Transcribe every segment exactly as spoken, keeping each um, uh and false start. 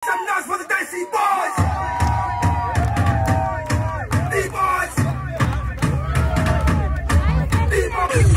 some noise for the Desi boys. D-boys. D-boys.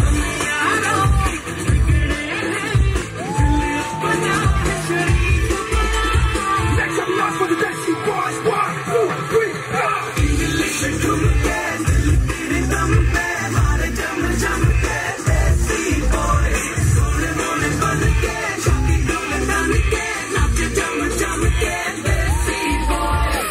Make some noise for the Desi boys. One, two, three, go. Listen to the band. Rhythm band. Mare jam jam band. Desi boys. Sole mole bol ke. Shaki dole dan ke. Nach jam jam ke. Desi boys.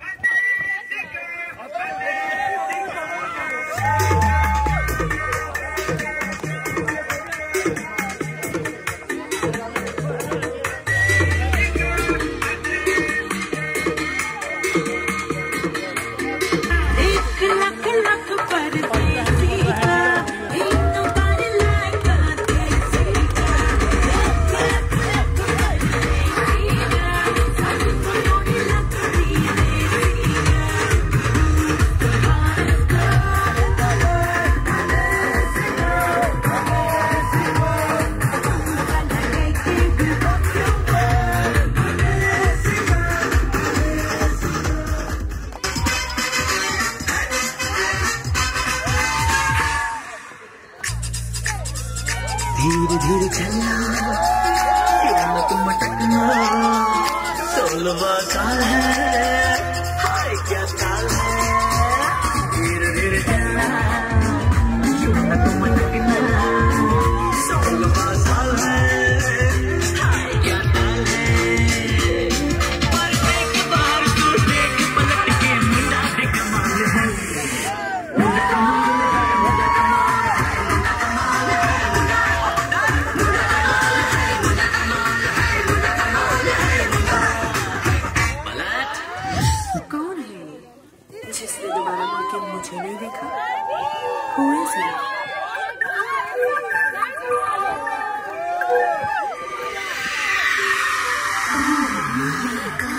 धीरे धीरे चलना क्यों न तुम अटकना सोलवा साल है हाय क्या चाल है धीरे धीरे चलना क्यों न तुम अटकना सोलवा साल है हाय क्या चाल है मरने के बाहर तो देख पलट के मिटा दे कमाल है मुझे कमाल है मुझे कमाल जिसने दोबारा मुड़ के मुझे नहीं देखा हुए से Oh,